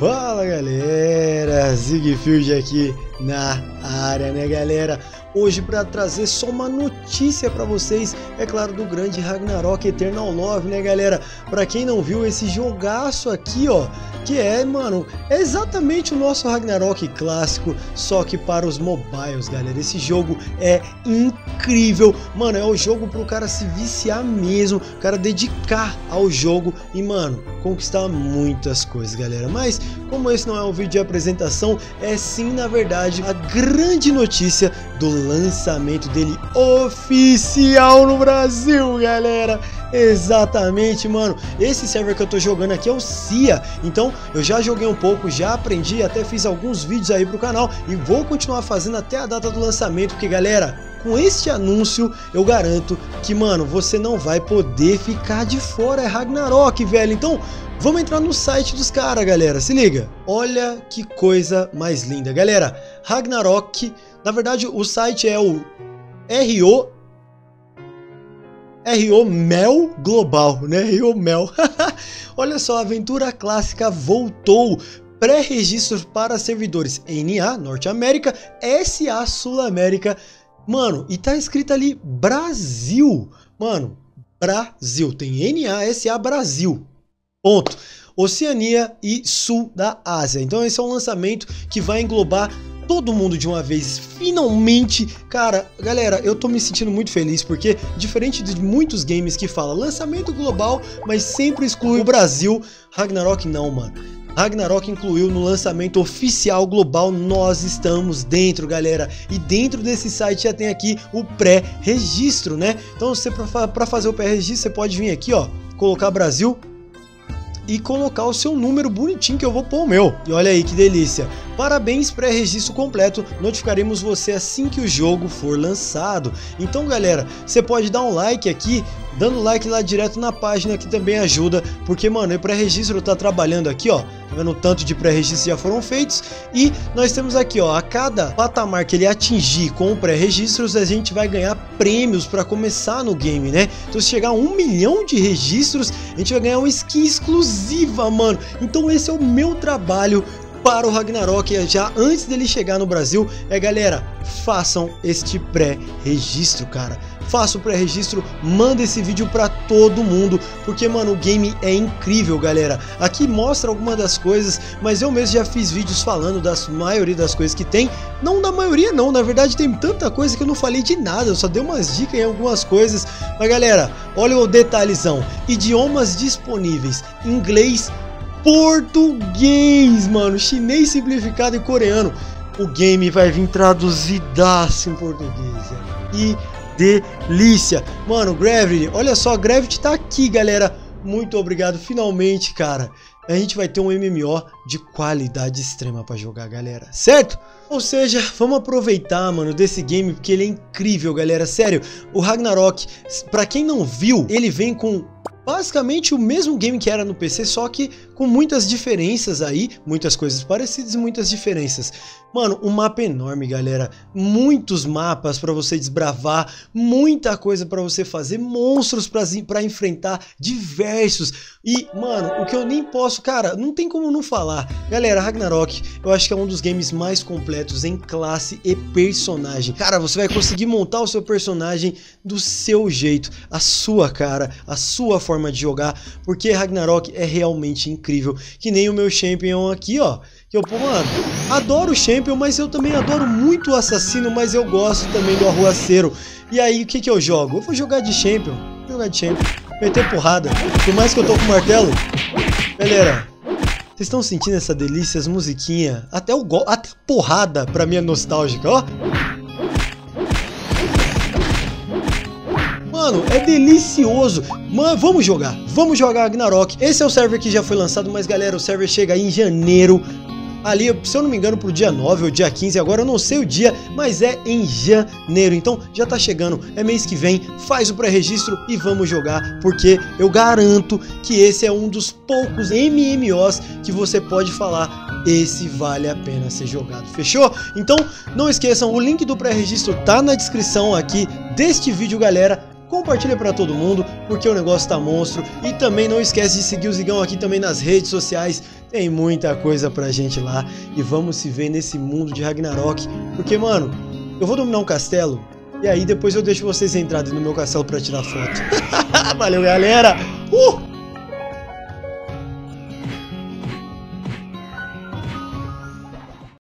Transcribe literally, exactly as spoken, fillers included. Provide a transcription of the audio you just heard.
Fala galera, Zigfield aqui na área, né galera? Hoje para trazer só uma notícia para vocês, é claro, do grande Ragnarok Eternal Love, né galera? Para quem não viu esse jogaço aqui, ó, que é, mano, é exatamente o nosso Ragnarok clássico, só que para os mobiles, galera. Esse jogo é incrível, mano, é o jogo pro cara se viciar mesmo, o cara dedicar ao jogo e, mano, conquistar muitas coisas, galera. Mas como esse não é um vídeo de apresentação, é sim, na verdade, a grande notícia do lançamento dele oficial no Brasil, galera. Exatamente, mano. Esse server que eu tô jogando aqui é o Cia. Então eu já joguei um pouco, já aprendi, até fiz alguns vídeos aí pro canal e vou continuar fazendo até a data do lançamento, porque galera, com este anúncio eu garanto que, mano, você não vai poder ficar de fora. É Ragnarok, velho. Então vamos entrar no site dos caras, galera. Se liga. Olha que coisa mais linda, galera. Ragnarok, na verdade o site é o R O R O Mel Global, né? R O Mel. Olha só, a aventura clássica voltou. Pré-registro para servidores N A Norte América, S A Sul América. Mano, e tá escrito ali Brasil. Mano, Brasil. Tem N A S A Brasil. Ponto. Oceania e Sul da Ásia. Então esse é um lançamento que vai englobar todo mundo de uma vez, finalmente. Cara, galera, eu tô me sentindo muito feliz porque, diferente de muitos games que falam lançamento global, mas sempre exclui o Brasil, Ragnarok não, mano. Ragnarok incluiu no lançamento oficial global, nós estamos dentro, galera. E dentro desse site já tem aqui o pré-registro, né? Então você, para fazer o pré-registro, você pode vir aqui, ó, colocar Brasil e colocar o seu número bonitinho que eu vou pôr o meu. E olha aí que delícia. Parabéns, pré-registro completo. Notificaremos você assim que o jogo for lançado. Então, galera, você pode dar um like aqui. Dando like lá direto na página que também ajuda. Porque, mano, o pré-registro tá trabalhando aqui, ó. Tá vendo o tanto de pré-registros já foram feitos. E nós temos aqui, ó, a cada patamar que ele atingir com o pré-registros, a gente vai ganhar prêmios para começar no game, né? Então se chegar a um milhão de registros, a gente vai ganhar uma skin exclusiva, mano. Então esse é o meu trabalho para o Ragnarok, já antes dele chegar no Brasil, é galera, façam este pré-registro, cara. Faça o pré-registro, manda esse vídeo para todo mundo, porque, mano, o game é incrível, galera. Aqui mostra algumas das coisas, mas eu mesmo já fiz vídeos falando da maioria das coisas que tem. Não da maioria não, na verdade tem tanta coisa que eu não falei de nada, eu só dei umas dicas em algumas coisas. Mas galera, olha o detalhezão, idiomas disponíveis, inglês, português, mano, chinês simplificado e coreano. O game vai vir traduzidaço em português, e delícia, mano. Gravity, olha só, Gravity tá aqui, galera. Muito obrigado, finalmente, cara. A gente vai ter um M M O de qualidade extrema pra jogar, galera, certo? Ou seja, vamos aproveitar, mano, desse game, porque ele é incrível, galera. Sério, o Ragnarok, pra quem não viu, ele vem com basicamente o mesmo game que era no P C, só que com muitas diferenças aí, muitas coisas parecidas e muitas diferenças. Mano, um mapa enorme, galera, muitos mapas para você desbravar, muita coisa para você fazer, monstros para enfrentar, diversos. E, mano, o que eu nem posso, cara, não tem como não falar. Galera, Ragnarok, eu acho que é um dos games mais completos em classe e personagem. Cara, você vai conseguir montar o seu personagem do seu jeito, a sua cara, a sua forma de jogar, porque Ragnarok é realmente incrível. Que nem o meu champion aqui, ó, que eu, mano, adoro o champion, mas eu também adoro muito o assassino, mas eu gosto também do arruaceiro. E aí, o que que eu jogo? Eu vou jogar de champion, vou jogar de champion, meter porrada, por mais que eu tô com martelo. Galera, vocês estão sentindo essa delícia, as musiquinhas, até o gol, até a porrada pra mim é nostálgica, ó. Mano, é delicioso. Mano, vamos jogar. Vamos jogar Ragnarok. Esse é o server que já foi lançado, mas galera, o server chega aí em janeiro. Ali, se eu não me engano, pro dia nove ou dia quinze, agora eu não sei o dia, mas é em janeiro. Então já tá chegando, é mês que vem. Faz o pré-registro e vamos jogar, porque eu garanto que esse é um dos poucos M M Os que você pode falar, esse vale a pena ser jogado. Fechou? Então não esqueçam, o link do pré-registro tá na descrição aqui deste vídeo, galera. compartilha pra todo mundo, porque o negócio tá monstro. E também não esquece de seguir o Zigão aqui também nas redes sociais, tem muita coisa pra gente lá. E vamos se ver nesse mundo de Ragnarok, porque, mano, eu vou dominar um castelo, e aí depois eu deixo vocês entrarem no meu castelo pra tirar foto. Valeu, galera! Uh!